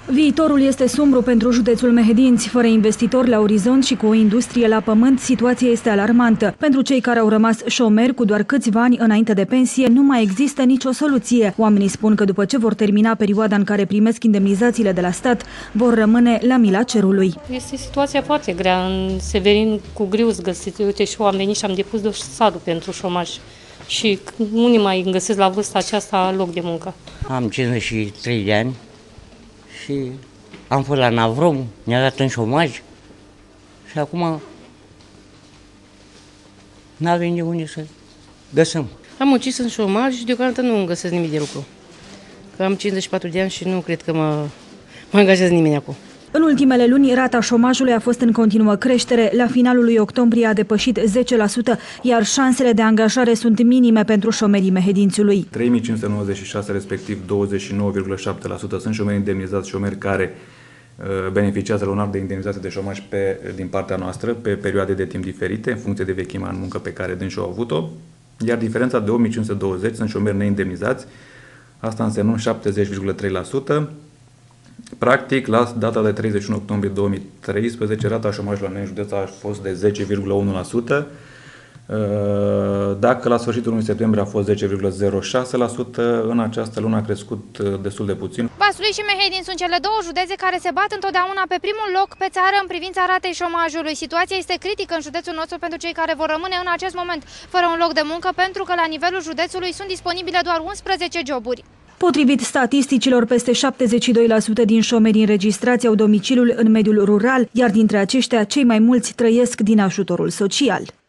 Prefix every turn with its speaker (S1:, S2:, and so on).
S1: Viitorul este sumbru pentru județul Mehedinți. Fără investitori la orizont și cu o industrie la pământ, situația este alarmantă. Pentru cei care au rămas șomeri cu doar câțiva ani înainte de pensie, nu mai există nicio soluție. Oamenii spun că după ce vor termina perioada în care primesc indemnizațiile de la stat, vor rămâne la mila cerului.
S2: Este situația foarte grea. În Severin cu greu găsiți. Uite, și eu am venit și am depus dosarul pentru șomaj. Și unii mai găsesc la vârsta aceasta loc de muncă.
S3: Am 53 de ani și am fost la Navrom, ne-a dat în șomaj și acum n-avem de unde să găsim.
S4: Am ucis în șomaj și deocamdată nu îmi găsesc nimic de lucru. Că am 54 de ani și nu cred că mă angajează nimeni acum.
S1: În ultimele luni, rata șomajului a fost în continuă creștere. La finalul lui octombrie a depășit 10%, iar șansele de angajare sunt minime pentru șomerii Mehedințiului.
S5: 3596, respectiv 29,7% sunt șomeri indemnizați, șomeri care beneficiază lunar de indemnizație de șomaj din partea noastră pe perioade de timp diferite, în funcție de vechimea în muncă pe care dânsi au avut-o, iar diferența de 8520 sunt șomeri neindemnizați, asta însemnând 70,3%. Practic, la data de 31 octombrie 2013, rata șomajului la noi în județ a fost de 10,1%, dacă la sfârșitul lunii septembrie a fost 10,06%, în această lună a crescut destul de puțin.
S6: Vaslui și Mehedinți sunt cele două județe care se bat întotdeauna pe primul loc pe țară în privința ratei șomajului. Situația este critică în județul nostru pentru cei care vor rămâne în acest moment fără un loc de muncă, pentru că la nivelul județului sunt disponibile doar 11 joburi.
S1: Potrivit statisticilor, peste 72% din șomerii înregistrați au domiciliul în mediul rural, iar dintre aceștia, cei mai mulți trăiesc din ajutorul social.